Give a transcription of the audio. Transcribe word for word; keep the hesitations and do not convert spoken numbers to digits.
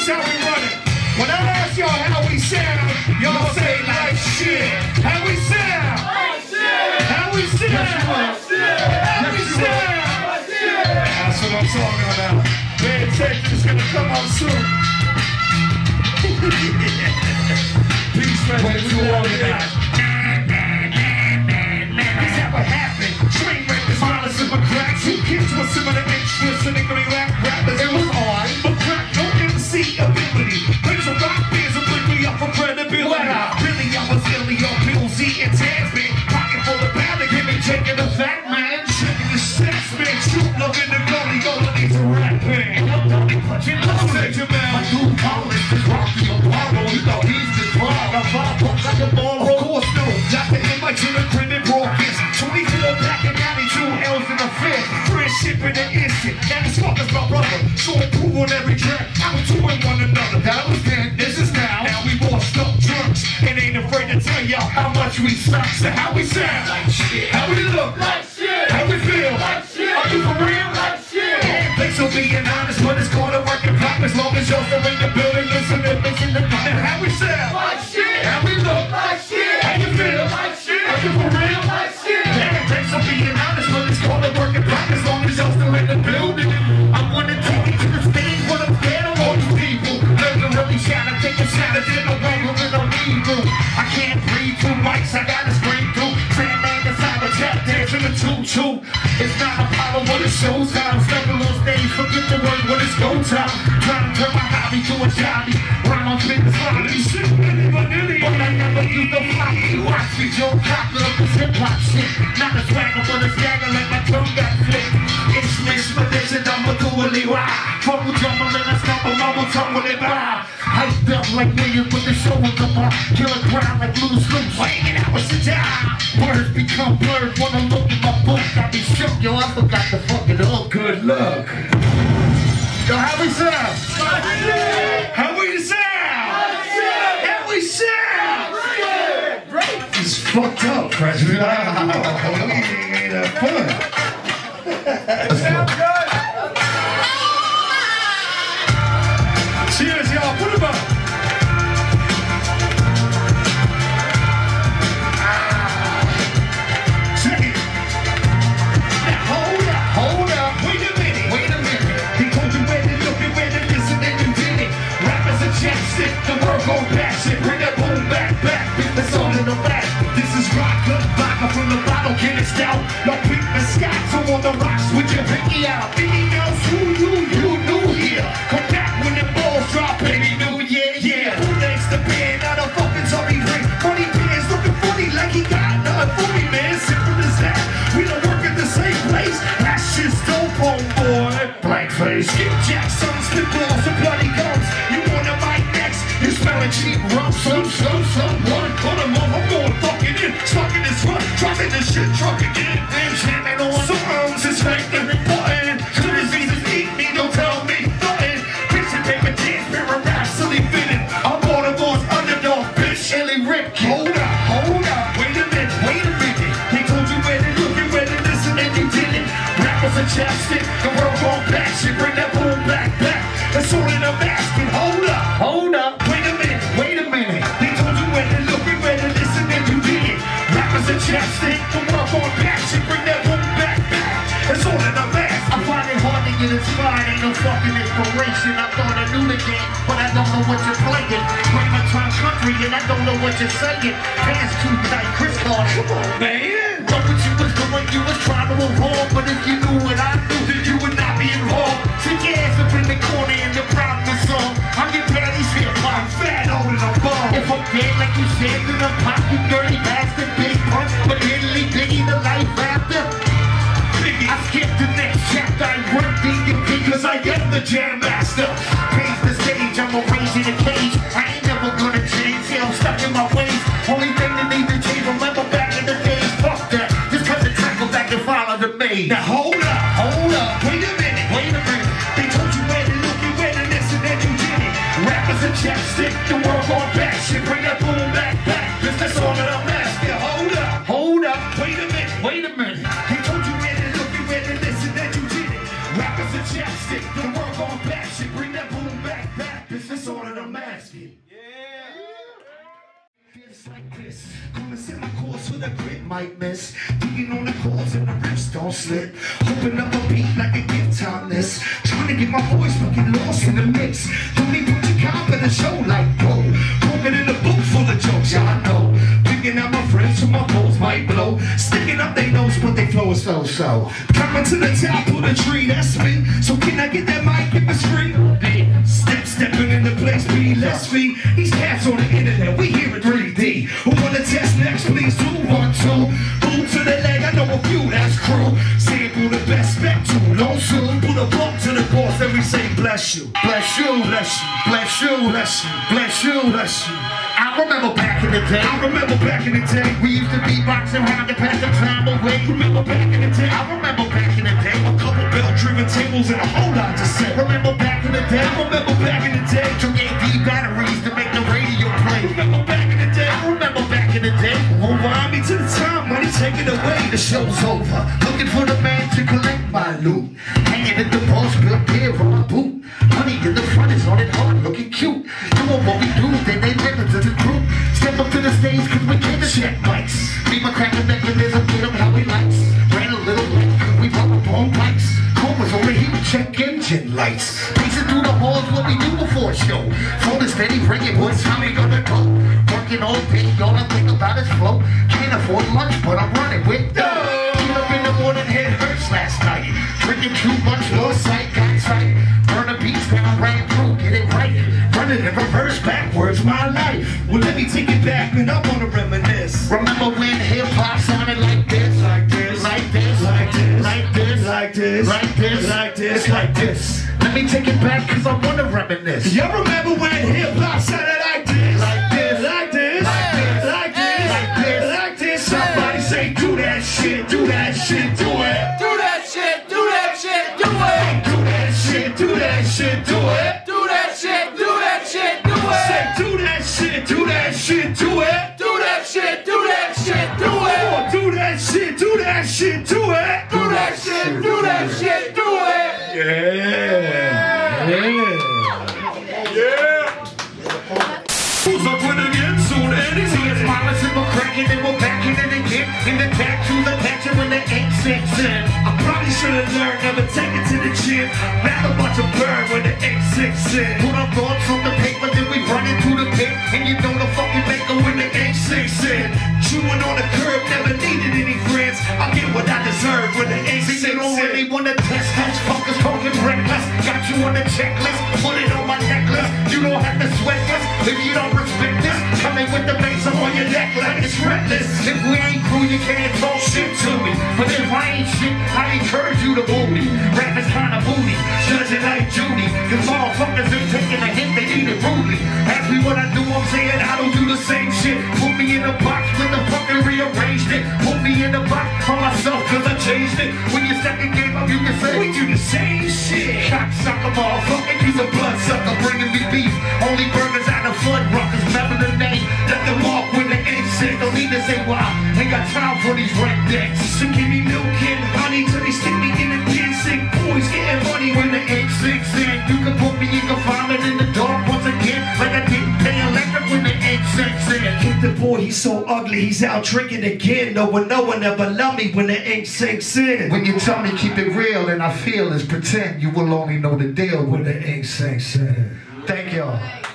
how we run it. When I ask y'all how we sound, y'all say like shit. How we sound? Like shit. How we sound? Like shit. How we sound? Like shit. That's what I'm talking about. Pay attention, it's gonna come out soon. Peace, man. Wait, we all tonight. This ever happened? Train wreck is Minlus McCracken. Two kids with similar interests and they gonna rap rappers. It was on. McCrack, no M C ability. Players of rock bands will bring me up for credibility. Really, I was illy on pills, eating tags, man. Pocket full of powder, give me taking the fat man. Checking the stats, man. Shoot love in the gully, all of these are rap band. And I'm done punching love, major man. My dude Collins is Rocky Apollo. You know he's the club. I'm five bucks like a ball. Of course, no. Doctor in my chin, grinning broadcast. twenty-four pack and ninety-two L's in the fifth. Friendship in an instant. Now this fuck is my brother. So improve on every track. I'm doing one another. That was then, this is now. Now we washed up drunks. And ain't afraid to tell y'all how much we suck. So how we sound? Like shit. How we look? Like shit. How we feel? Like shit. Are you for real? Like shit. Thanks for being honest, but it's called a work in progress. As long as y'all still in the building, listen to me in the comment. How we sound? Like shit. How we look? Like shit. How you feel? Like shit. Are you for real? Like shit. Thanks for being honest, but it's called a work in progress. As long as y'all still in the building, I wanna take it to the stage with a fan of all these people. Learn to really shout and take a shot at it. No wrong with no evil. I can't breathe two mics, I gotta scream through. Sandman inside the tap dance in the choo-choo. It's not a problem when it shows time. Stepping on stage, forget the word when it's go time. Trying to turn my hobby to a jobby. Rhyme on fitness, quality shit, vanilla. But I never do the floppy. Watch me, Joe Cocker of this hip-hop shit. Not a swagger, but a stagger like my tongue got flipped. It's mismedition, I'm a dually ride. Trouble jumbling, I stumble, mama tumbling by. Hyped up like William with the show in the bar. Kill a crowd like loose loose, hanging out with the job. Words become blurred when I look at my book. I be shook, yo, I forgot to fucking oh, good luck. Yo, how we sound? How we sound? How we sound? It's fucked up, President. Ain't that fun? Let's go. Cheers, y'all. Put them up. Check it. Now hold up, hold up. Wait a minute, wait a minute. He told you where to look and where to listen and you did it. Rappers a chapstick, the work on passion. Bring that boom back, back. It's all in the back. This is rock, good vodka from the bottle, get it stout. No pink Scott, so on the rocks with your pinky out. Anything else, who you, you new here. Come back when the balls drop, baby, new, yeah, yeah. Who next the band, not a fucking sorry ring. Funny pants looking funny like he got nothing for me, man. Simple as that. We don't work at the same place. That's just dope, homeboy. Blank face. Skip Jackson, spit balls and bloody guns. You want a mic next? You smelling cheap rum, some, some, someone. Put them on, I'm going fucking in. Stuck in this run, dropping this shit, truck again. And jamming on some arms, it's like the button. Two diseases eat me, don't tell me nothing. Picture paper dance, mirror rap, silly fitted. I'm Baltimore's underdog, bitch, Ellie Rip. Hold up, hold up, wait a minute, wait a minute. They told you where to look and where to listen and you didn't. Rappers a chapstick, the world on back, shit, bring that boom back, back. It's all in a basket, hold up, hold up, wait a minute, wait a minute. They told you where to look and where to listen and you didn't. Rappers a chapstick, the world on back, shit, bring that boom back, back. It's all in a mask. I find it hard to get inspired, ain't no fucking inspiration. I thought I knew the game, but I don't know what you're playing. Play my time country and I don't know what you're saying. Pants too tight, Chris Carter. Come on, man. Know what you was doing, you was trying to avoid. But if you knew what I knew, then you would not be involved. Sit your ass up in the corner and the problem song. I'm your daddy's here, I'm fat, old and I'm bald. If I'm dead like you said, then I'm pop, you dirty bastard, big punk. But Italy, Biggie, the life after. I skipped the next chapter, I worked in your because I am the jam master. Praise the stage, I'm a rage in a cage. I ain't never gonna change, yeah, I'm stuck in my ways. Only thing that needs to change, remember back in the days. Fuck that, just cut the track back and follow the maze. Now hold up, hold up, wait a minute, wait a minute. They told you where to look and where to listen and you did it. Rappers a chapstick, the world on back, shit, bring that boom back, back. Business on that I'm asking, hold up, hold up, wait a minute, wait a minute. They told you where to look and where to listen and you did it. Rappers a chapstick, the world on back, shit, bring that boom back, back. Business the grip might miss. Digging on the chords and the riffs don't slip. Hoping up a beat like a gift on this. Trying to get my voice but get lost in the mix. Don't need put your comp in a show like whoa. Walking in a book full of jokes, y'all know. Picking out my friends so my balls might blow. Sticking up their nose but they flow is so-so. Coming to the top of the tree, that's me. So can I get that mic if it's free? Step stepping in the place, be less me. These cats on the internet, we here in three D. Who wanna test next, please do one, two. Boom to the leg, I know a few, that's crew. Sample the best spec, too long soon. Put a bump to the boss, then we say bless you. Bless you, bless you, bless you, bless you, bless you, bless you. I remember back in the day. I remember back in the day. We used to beatbox around to pass the time away. Remember back in the day. I remember back in the day. A couple bell-driven tables and a whole lot to say. Remember back in the day. I remember back in the day. Took A D batteries to make the radio play. Remember back in the day. I remember back in the day. Rewind me to the time, money take it away. The show's over. Looking for the man to collect my loot. Hanging in the boss, built here on my boot. Honey in the front is on it hard, looking cute. Doing what we do, then they limit to the group. Step up to the stage cause we came to check mics. Be McCracken mechanism, get them how we likes. Ran a little late cause we brought up on bikes. Comas over here, check engine lights. Pacing through the halls, what we do before a show. Phone is steady ringing, what time we gonna go? Working all day, all I think about is flow. Can't afford lunch, but I'm running with dough. Get up in the morning, head hurts last night. Drinking too much, lost sight, got sight. Burn the beats down, ran through, get it right. Running in reverse, backwards, my life. Well, let me take it back, and I wanna reminisce. Remember when hip-hop sounded like this? Like this, like this, like this, like this, like this, like this, like this, like this. Let me take it back, cause I wanna reminisce. Y'all remember when hip-hop sounded like this? Like this, like this, like this, like this, like this, like this. Somebody say, do that shit, do that shit, do it. Do that shit, do that shit, do it. Do that shit, do that shit, do it. Do that shit, do that shit, do it. Say, do that shit, do that shit, do it. Do that shit, do that shit, do it. Oh, do that shit, do that shit, do it. Do that shit, do that shit, do it. Yeah. Yeah. Yeah. Who's up with it again soon? Eddie's here. It's Minlus McCracken and we're back in it again. In the tattoos attaching when the ink sinks in. I probably should have learned, never take it to the gym. Rather watch a burn when the ink sinks in. Put our thoughts on the paper, then we run into the pit. And you know the fucking maker when the ink sinks in. Chewing on the curb, never needed any friends. I get what I deserve when the ink sinks in. You don't really wanna test this, fuckers talking reckless. Got you on the checklist, put it on my necklace. You don't have to sweat this if you don't respect this. Coming with the bass up on your neck like it's reckless. If we ain't cool, you can't talk shit to me. But if I ain't shit, I encourage you to boo me. Rap is kinda booty, judging like Judy. Cause motherfuckers ain't taking a hit, they need it rudely. Ask me what I do, I'm saying I don't do the same shit. Put me in a box with the fucking rearranged it. Put me in a box for myself cause I changed it. When you second game up, you can say we do the same shit. Cocksucker, motherfucking piece of bloodsucker, bringing me beef. Only burgers out of flood rockers, remember the name. Let them walk when the ink sick. Don't need to say why. Ain't got time for these red decks. So give me milk and honey till they stick me in a pin. Sick boys getting money when the ink sinks in. You can put me in confinement in the dark once again, like I didn't pay electric when the ink sinks in. Kick the boy, he's so ugly, he's out drinking again. No one, no one ever loved me when the ink sinks in. When you tell me keep it real and I feel is pretend, you will only know the deal when the ink sinks in. Thank y'all.